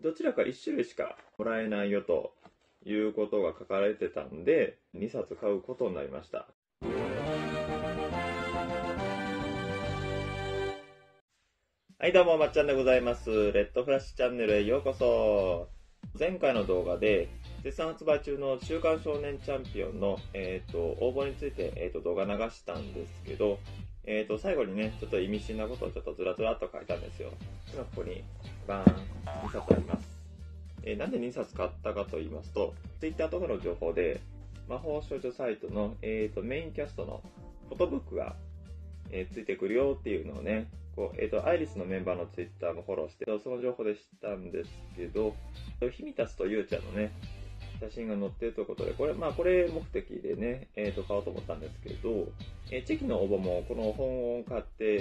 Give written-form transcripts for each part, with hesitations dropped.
どちらか1種類しかもらえないよということが書かれてたんで、2冊買うことになりました。はい、どうも、まっちゃんでございます。レッドフラッシュチャンネルへようこそ。前回の動画で、絶賛発売中の週刊少年チャンピオンの、応募について、動画流したんですけど、最後にね、ちょっと意味深なことをちょっとずらずらっと書いたんですよ。今ここに、バーン、2冊あります。なんで2冊買ったかと言いますと、Twitter とかの情報で、魔法少女サイトの、メインキャストのフォトブックが、ついてくるよっていうのをね、アイリスのメンバーの Twitter もフォローして、その情報で知ったんですけど、ヒミタスとユウちゃんのね、写真が載ってるということで、これ目的でね、買おうと思ったんですけど、チェキの応募もこの本を買って、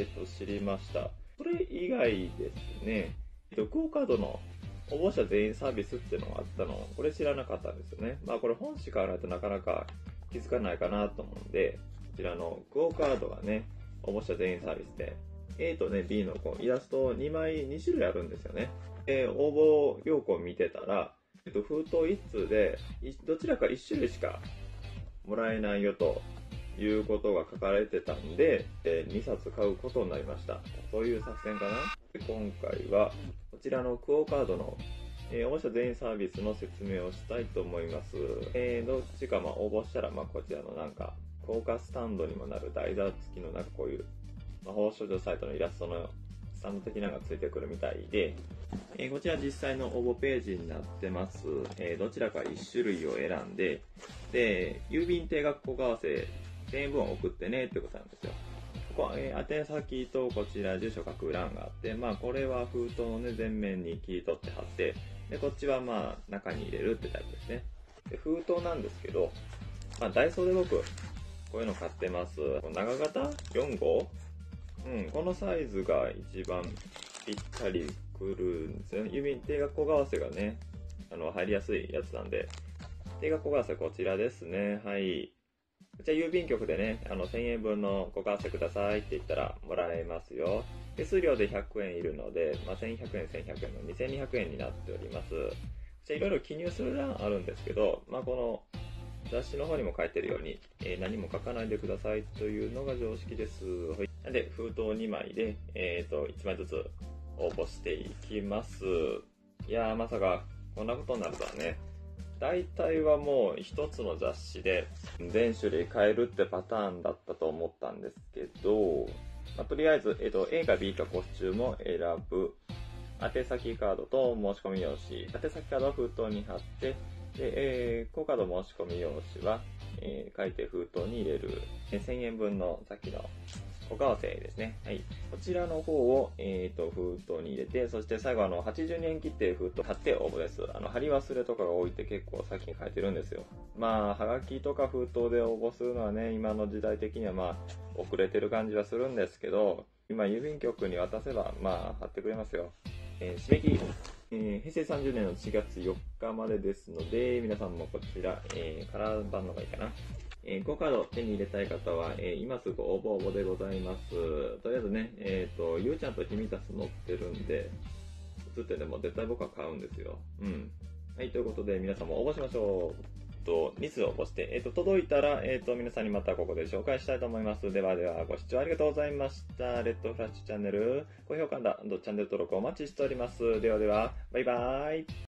知りました。それ以外ですね、クオカードの応募者全員サービスっていうのがあったの、これ知らなかったんですよね。これ本誌買わないとなかなか気づかないかなと思うんで、こちらのクオカードがね、応募者全員サービスで、A とね、B のイラスト2種類あるんですよね。応募要項を見てたら、封筒1通で、どちらか1種類しかもらえないよということが書かれてたんで、2冊買うことになりました。そういう作戦かな。今回は、こちらのクオカードの、応募者全員サービスの説明をしたいと思います。どっちか応募したら、こちらのクオカスタンドにもなる台座付きのこういう魔法少女サイトのイラストのスタンド的なのがついてくるみたいで、こちら実際の応募ページになってます。どちらか1種類を選んで、で、郵便定額小為替1000円分を送ってねってことなんですよ。ここ、宛先とこちら住所書く欄があって、これは封筒のね、前面に切り取って貼って、で、こっちは中に入れるってタイプですね。で、封筒なんですけど、ダイソーで僕、こういうの買ってます。長型 ?4 号このサイズが一番ぴったりくるんですよね。郵便定額小為替がね、入りやすいやつなんで。定額小為替こちらですね。はい。じゃあ郵便局でね、1000円分の小為替くださいって言ったらもらえますよ。手数料で100円いるので、1100円、1100円の2200円になっております。じゃあいろいろ記入する欄あるんですけど、この雑誌の方にも書いてるように、何も書かないでくださいというのが常識です。なんで、封筒2枚で、1枚ずつ応募していきます。いやー、まさかこんなことになるとはね。大体はもう一つの雑誌で全種類変えるってパターンだったと思ったんですけど、とりあえず、A か B かコスチュームを選ぶ。宛先カードと申し込み用紙。宛先カードは封筒に貼って、で、クオカード申し込み用紙は、書いて封筒に入れる。1000円分のさっきの小為替ですね。はい。こちらの方を、封筒に入れて、そして最後82円切って封筒貼って応募です。貼り忘れとかが多いって結構先に書いてるんですよ。はがきとか封筒で応募するのはね、今の時代的には遅れてる感じはするんですけど、今郵便局に渡せば、貼ってくれますよ。締め切り、平成30年の4月4日までですので、皆さんもこちら、カラー版の方がいいかな。クオカード手に入れたい方は、今すぐ応募でございます。とりあえずね、ゆうちゃんとひみたす載ってるんで、映ってても絶対僕は買うんですよ。はい、ということで皆さんも応募しましょう。2通応募して、届いたら、皆さんにまたここで紹介したいと思います。ではでは、ご視聴ありがとうございました。レッドフラッシュチャンネル、高評価&チャンネル登録お待ちしております。ではでは、バイバーイ。